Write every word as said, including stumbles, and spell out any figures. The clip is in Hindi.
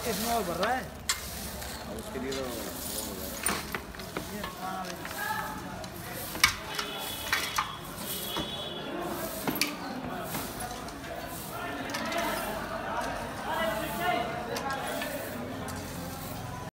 इसमें और भर रहा है उसके लिए तो